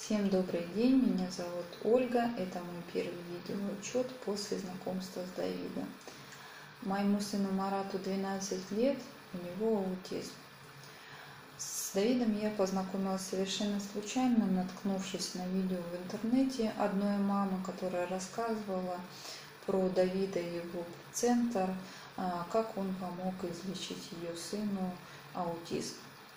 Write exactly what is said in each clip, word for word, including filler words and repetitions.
Всем добрый день, меня зовут Ольга, это мой первый видеоотчет после знакомства с Давидом. Моему сыну Марату двенадцать лет, у него аутизм. С Давидом я познакомилась совершенно случайно, наткнувшись на видео в интернете одной мамы, которая рассказывала про Давида и его центр, как он помог излечить ее сыну аутизм.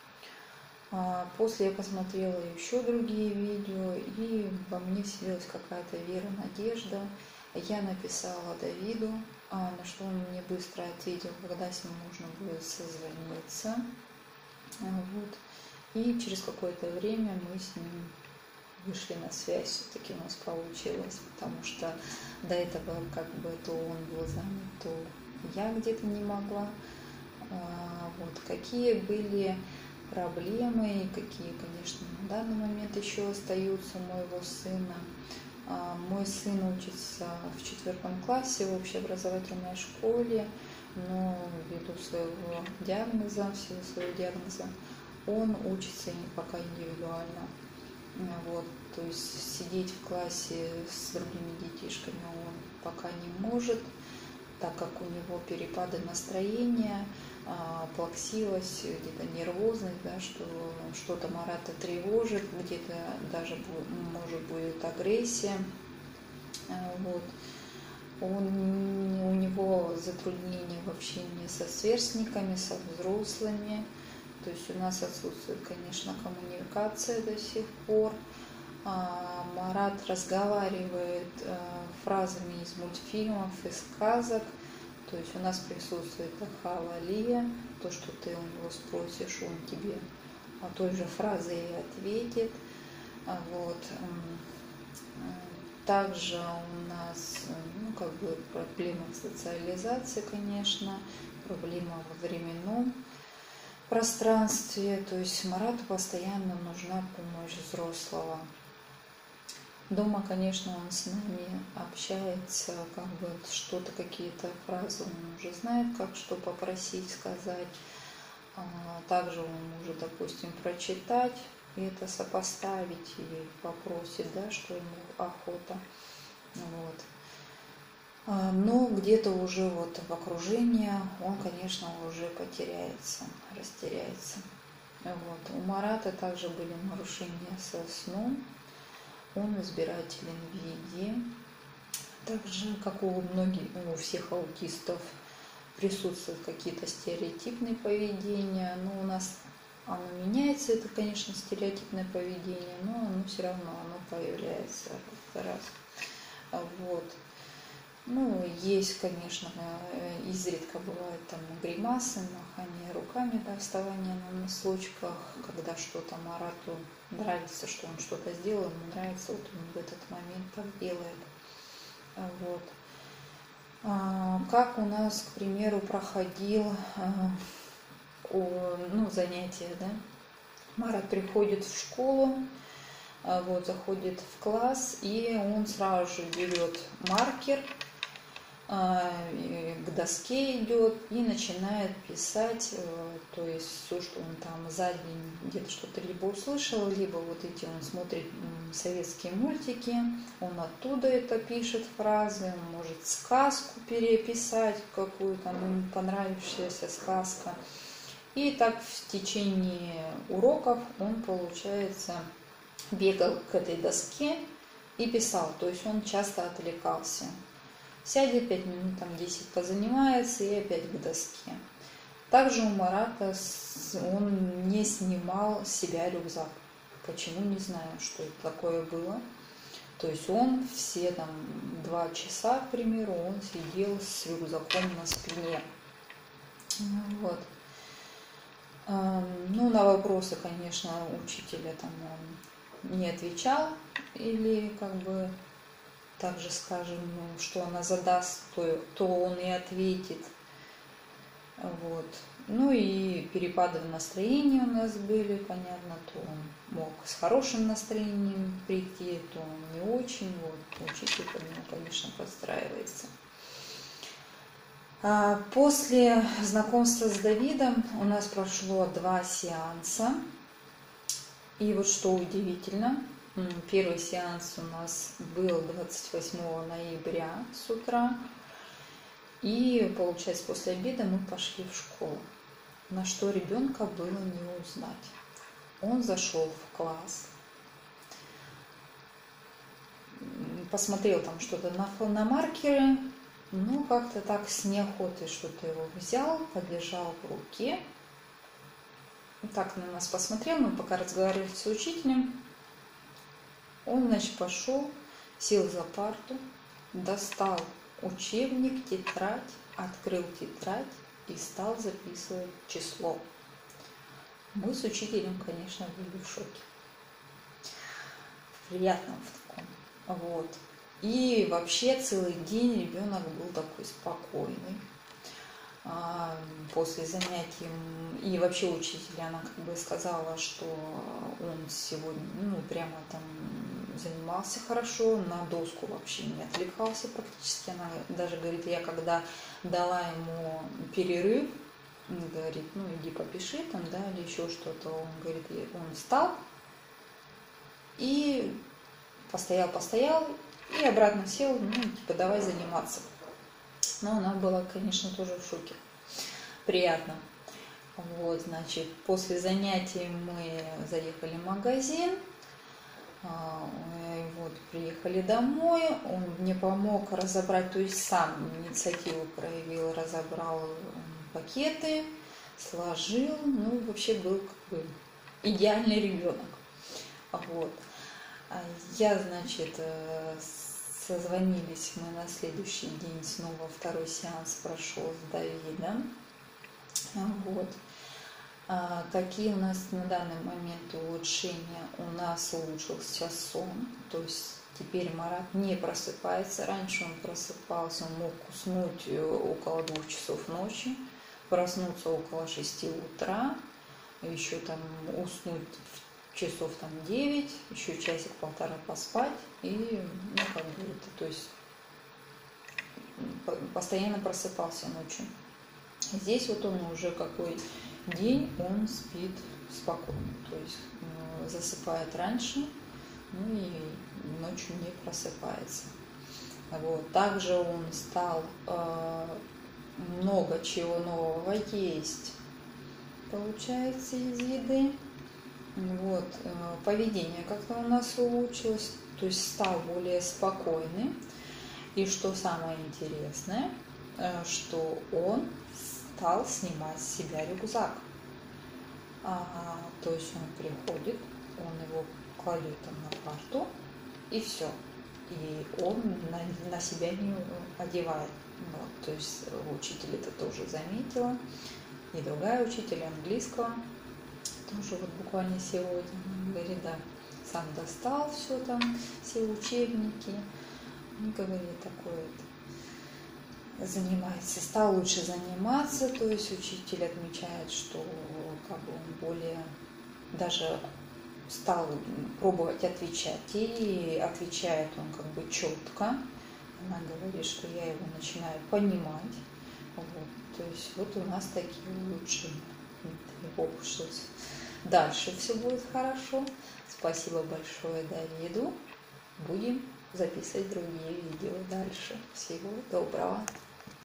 После я посмотрела еще другие видео, и во мне вселилась какая-то вера, надежда. Я написала Давиду, на что он мне быстро ответил, когда с ним можно будет созвониться. Вот. И через какое-то время мы с ним вышли на связь, все-таки у нас получилось, потому что до этого как бы то он был занят, то я где-то не могла. Вот. Какие были проблемы, и какие, конечно, на данный момент еще остаются у моего сына. Мой сын учится в четвертом классе в общеобразовательной школе, но ввиду своего диагноза, в силу своего диагноза, он учится пока индивидуально. Вот, то есть сидеть в классе с другими детишками он пока не может, так как у него перепады настроения, плаксивость, где-то нервозность, да, что что-то Марата тревожит, где-то даже может будет агрессия. Вот. Он, у него затруднения в общении со сверстниками, со взрослыми. То есть у нас отсутствует, конечно, коммуникация до сих пор. Марат разговаривает фразами из мультфильмов, из сказок. То есть у нас присутствует ахалалия, то, что ты у него спросишь, он тебе той же фразой и ответит. Вот. Также у нас ну, как бы проблема социализации, конечно, проблема во временном пространстве. То есть Марату постоянно нужна помощь взрослого. Дома, конечно, он с нами общается, как бы что-то, какие-то фразы он уже знает, как что попросить, сказать. Также он может, допустим, прочитать и это сопоставить и попросит, да, что ему охота. Вот. Но где-то уже вот в окружении он, конечно, уже потеряется, растеряется. Вот. У Марата также были нарушения со сном. Он избирателен в еде. Также, как у многих, у всех аутистов, присутствуют какие-то стереотипные поведения. Но у нас оно меняется, это, конечно, стереотипное поведение, но оно все равно оно появляется раз. Вот. Ну, есть, конечно, изредка бывают там гримасы, махание руками, да, вставание на носочках, когда что-то Марату нравится, что он что-то сделал, ему нравится, вот он в этот момент так делает. Вот. Как у нас, к примеру, проходил ну, занятие, да? Марат приходит в школу, вот, заходит в класс, и он сразу же берет маркер, к доске идет и начинает писать, то есть все, что он там за день где-то что-то либо услышал, либо вот эти он смотрит советские мультики, он оттуда это пишет фразы, он может сказку переписать, какую-то ему понравившаяся сказка. И так в течение уроков он, получается, бегал к этой доске и писал, то есть он часто отвлекался. Сядет пять минут, там десять позанимается и опять к доске. Также у Марата он не снимал с себя рюкзак. Почему, не знаю, что это такое было. То есть он все там два часа, к примеру, он сидел с рюкзаком на спине. Вот. Ну, на вопросы, конечно, учителя там он не отвечал или как бы также скажем, ну, что она задаст, то, то он и ответит. Вот. Ну и перепады в настроении у нас были, понятно, то он мог с хорошим настроением прийти, то он не очень. Вот. Учитель под него, конечно, подстраивается. После знакомства с Давидом у нас прошло два сеанса. И вот что удивительно, Первый сеанс у нас был двадцать восьмого ноября с утра. И, получается, после обеда мы пошли в школу. На что ребенка было не узнать. Он зашел в класс, посмотрел там что-то на фломаркеры, ну, как-то так с неохотой что-то его взял, подержал в руке. Так на нас посмотрел, мы пока разговаривали с учителем. Он, значит, пошел, сел за парту, достал учебник, тетрадь, открыл тетрадь и стал записывать число. Мы с учителем, конечно, были в шоке. В приятном в таком. Вот. И вообще целый день ребенок был такой спокойный. После занятий, и вообще учитель, она как бы сказала, что он сегодня, ну, прямо там занимался хорошо, на доску вообще не отвлекался практически. Она даже говорит, я когда дала ему перерыв, говорит, ну, иди попиши там, да, или еще что-то, он говорит, он встал и постоял, постоял, и обратно сел, ну, типа, давай заниматься. Но она была, конечно, тоже в шоке. Приятно. Вот, значит, после занятий мы заехали в магазин. Вот, приехали домой. Он мне помог разобрать, то есть сам инициативу проявил, разобрал пакеты, сложил. Ну, вообще был как бы идеальный ребенок. Вот. Я, значит, созвонились мы на следующий день, снова второй сеанс прошел с Давидом. Вот. А, какие у нас на данный момент улучшения? У нас улучшился сон, то есть теперь Марат не просыпается. Раньше он просыпался, он мог уснуть около двух часов ночи, проснуться около шести утра, еще там уснуть в часов там девять, еще часик-полтора поспать, и, ну, как бы это, то есть постоянно просыпался ночью. Здесь вот он уже какой день, он спит спокойно, то есть э, засыпает раньше, ну и ночью не просыпается. Вот. Также он стал э, много чего нового есть, получается, из еды. Вот, поведение как-то у нас улучшилось, то есть стал более спокойный. И что самое интересное, что он стал снимать с себя рюкзак. А, то есть он приходит, он его кладет там на парту, и все. И он на, на себя не одевает. Вот, то есть учитель это тоже заметила, и другая учитель английского. Тоже вот буквально сегодня, говорит, да, сам достал все там, все учебники, ну, говорит, такое вот, занимается, стал лучше заниматься, то есть учитель отмечает, что как бы он более, даже стал пробовать отвечать, и отвечает он как бы четко, она говорит, что я его начинаю понимать, вот, то есть вот у нас такие улучшения. Дальше все будет хорошо. Спасибо большое Давиду. Будем записывать другие видео дальше. Всего доброго.